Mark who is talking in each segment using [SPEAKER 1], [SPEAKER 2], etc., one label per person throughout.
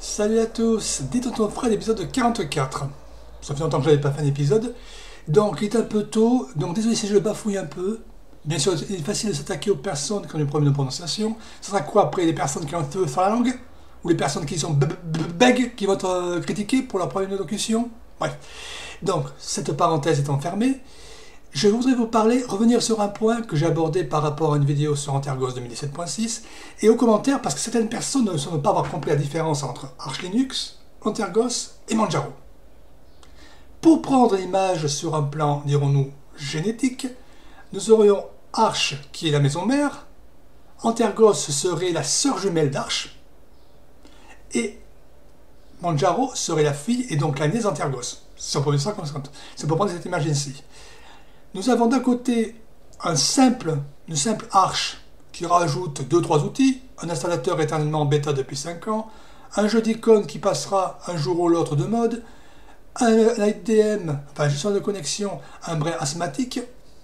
[SPEAKER 1] Salut à tous, dites ton frère l'épisode 44. Ça fait longtemps que je n'avais pas fait un épisode, donc il est un peu tôt, donc désolé si je bafouille un peu. Bien sûr, il est facile de s'attaquer aux personnes qui ont des problèmes de prononciation. Ça sera quoi après, les personnes qui ont un peu sur la langue? Ou les personnes qui sont bègues, qui vont être critiquées pour leur problème d'élocution? Bref, donc cette parenthèse étant fermée, je voudrais vous parler, revenir sur un point que j'ai abordé par rapport à une vidéo sur Antergos 2017.6 et aux commentaires parce que certaines personnes ne semblent pas avoir compris la différence entre Arch Linux, Antergos et Manjaro. Pour prendre l'image sur un plan, dirons-nous, génétique, nous aurions Arch qui est la maison mère, Antergos serait la sœur jumelle d'Arch et Manjaro serait la fille et donc la nièce d'Antergos. Si on peut dire ça comme ça, c'est pour prendre cette image ici. Nous avons d'un côté une simple Arch qui rajoute 2-3 outils, un installateur éternellement bêta depuis 5 ans, un jeu d'icônes qui passera un jour ou l'autre de mode, un IDM, enfin gestion de connexion, un brin asthmatique,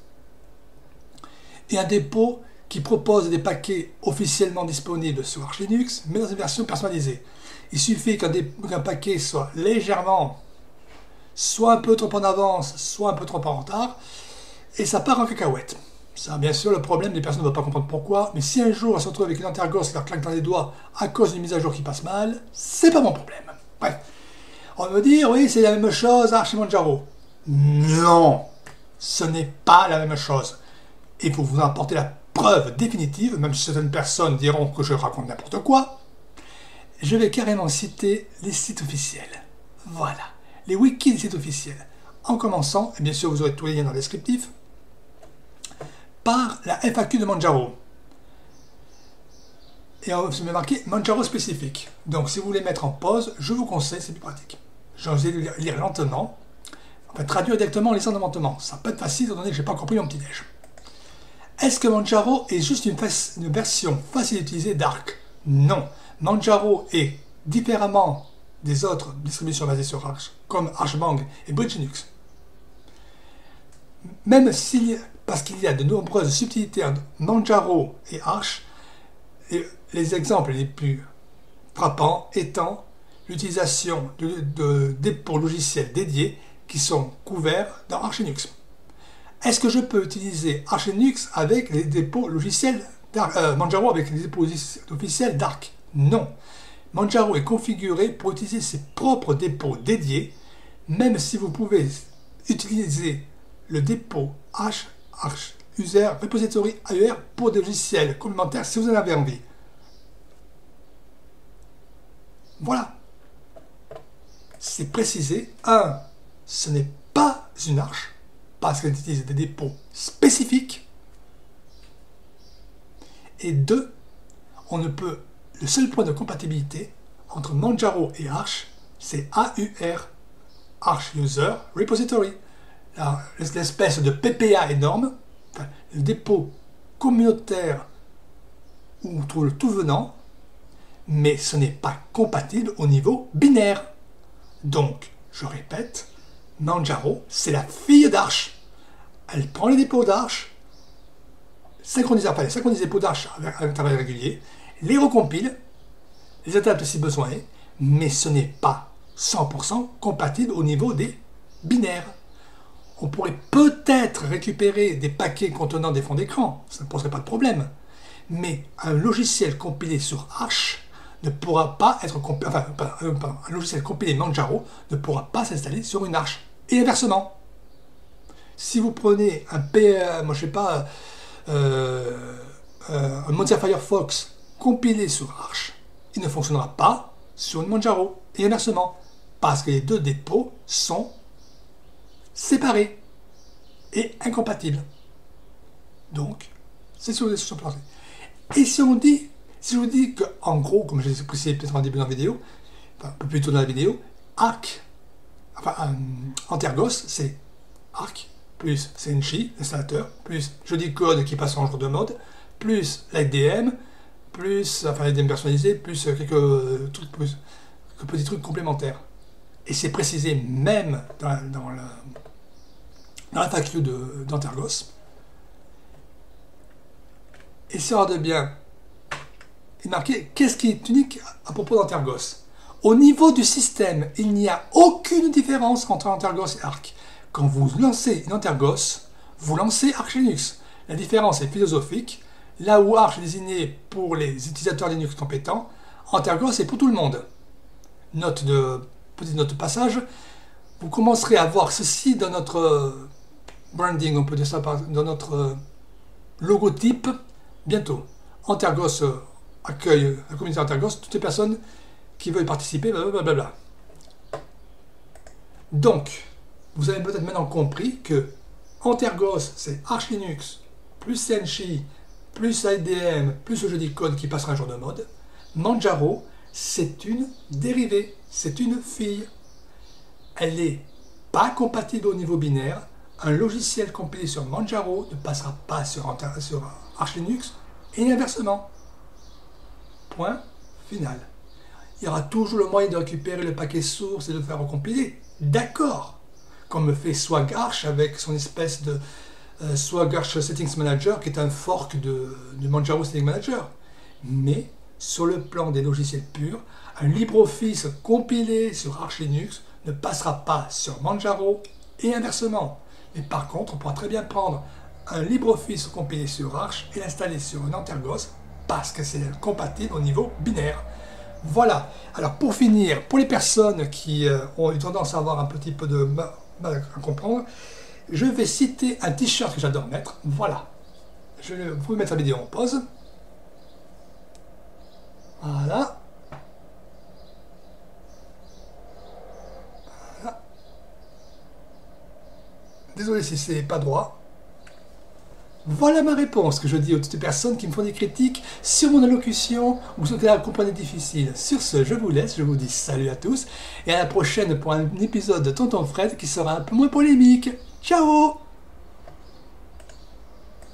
[SPEAKER 1] et un dépôt qui propose des paquets officiellement disponibles sur Arch Linux, mais dans une version personnalisée. Il suffit qu'un paquet soit légèrement, soit un peu trop en avance, soit un peu trop en retard, et ça part en cacahuète. Ça, bien sûr, le problème, les personnes ne vont pas comprendre pourquoi, mais si un jour elles se retrouvent avec une Antergos qui leur claque dans les doigts à cause d'une mise à jour qui passe mal, c'est pas mon problème. Bref, on va me dire, oui, c'est la même chose, Arch et Manjaro. Non, ce n'est pas la même chose. Il faut vous en apporter la preuve définitive, même si certaines personnes diront que je raconte n'importe quoi. Je vais carrément citer les sites officiels. Voilà, les wikis des sites officiels. En commençant, et bien sûr vous aurez tous les liens dans le descriptif, par la FAQ de Manjaro. Et on se met marqué Manjaro spécifique. Donc si vous voulez mettre en pause, je vous conseille, c'est plus pratique. J'ai osé lire lentement, en fait traduire directement les lentement. Ça peut être facile étant donné que je n'ai pas compris mon petit déj. Est-ce que Manjaro est juste une version facile d'utiliser d'Arch? Non. Manjaro est différemment des autres distributions basées sur Arch, comme Archbang et BridgeLinux. Même parce qu'il y a de nombreuses subtilités entre Manjaro et Arch, et les exemples les plus frappants étant l'utilisation de dépôts logiciels dédiés qui sont couverts dans Arch Linux. Est-ce que je peux utiliser Arch Linux avec les dépôts logiciels Manjaro avec les dépôts officiels d'Arch? Non. Manjaro est configuré pour utiliser ses propres dépôts dédiés, même si vous pouvez utiliser le dépôt Arch User Repository AUR pour des logiciels complémentaires si vous en avez envie. Voilà. C'est précisé. 1. Ce n'est pas une Arch, parce qu'elle utilise des dépôts spécifiques. Et 2. On ne peut. Le seul point de compatibilité entre Manjaro et Arch, c'est AUR, Arch User Repository. L'espèce de PPA énorme, enfin, le dépôt communautaire où on trouve le tout venant, mais ce n'est pas compatible au niveau binaire. Donc, je répète, Manjaro, c'est la fille d'Arch. Elle prend les dépôts d'Arch, synchronise les dépôts d'Arch avec un travail régulier, les recompile, les adapte si besoin est, mais ce n'est pas 100% compatible au niveau des binaires. On pourrait peut-être récupérer des paquets contenant des fonds d'écran, ça ne poserait pas de problème. Mais un logiciel compilé sur Arch ne pourra pas être compilé, un logiciel compilé Manjaro ne pourra pas s'installer sur une Arch. Et inversement. Si vous prenez un moi je sais pas, un Mozilla Firefox compilé sur Arch, il ne fonctionnera pas sur une Manjaro. Et inversement. Parce que les deux dépôts sont séparés et incompatibles. Donc, c'est sur les solutions plantées. Et si je vous dis que, en gros, comme je l'ai précisé peut-être en début de la vidéo, enfin, un peu plus tôt dans la vidéo, Antergos, c'est Arch, plus Senshi, l'installateur, plus jeu d'icônes qui passe en jour de mode, plus l'IDM, plus, l'IDM personnalisé, plus quelques petits trucs complémentaires. Et c'est précisé même dans la FAQ d'Antergos. Et ça de bien, il est marqué qu'est-ce qui est unique à propos d'Antergos. Au niveau du système, il n'y a aucune différence entre Antergos et Arch. Quand vous lancez une Antergos, vous lancez Arch Linux. La différence est philosophique. Là où Arch est désigné pour les utilisateurs Linux compétents, Antergos est pour tout le monde. Petite note de passage, vous commencerez à voir ceci dans notre branding, on peut dire ça dans notre logotype bientôt. Antergos accueille la communauté Antergos, toutes les personnes qui veulent participer, blablabla. Donc, vous avez peut-être maintenant compris que Antergos, c'est Arch Linux, plus Senshi, plus IDM, plus le jeu d'icônes qui passera un jour de mode. Manjaro, c'est une dérivée, c'est une fille. Elle n'est pas compatible au niveau binaire. Un logiciel compilé sur Manjaro ne passera pas sur Arch Linux et inversement. Point final. Il y aura toujours le moyen de récupérer le paquet source et de le faire recompiler. D'accord. Comme fait SwagArch avec son espèce de SwagArch Settings Manager qui est un fork du Manjaro Settings Manager. Mais sur le plan des logiciels purs, un LibreOffice compilé sur Arch Linux ne passera pas sur Manjaro et inversement. Mais par contre, on pourra très bien prendre un LibreOffice compilé sur Arch et l'installer sur un Antergos parce que c'est compatible au niveau binaire. Voilà. Alors pour finir, pour les personnes qui ont eu tendance à avoir un petit peu de mal à comprendre, je vais citer un t-shirt que j'adore mettre. Voilà. Je vais vous mettre la vidéo en pause. Voilà. Voilà. Désolé si c'est pas droit. Voilà ma réponse que je dis aux toutes les personnes qui me font des critiques sur mon allocution ou sur la comprenez difficile. Sur ce, je vous laisse, je vous dis salut à tous et à la prochaine pour un épisode de Tonton Fred qui sera un peu moins polémique. Ciao!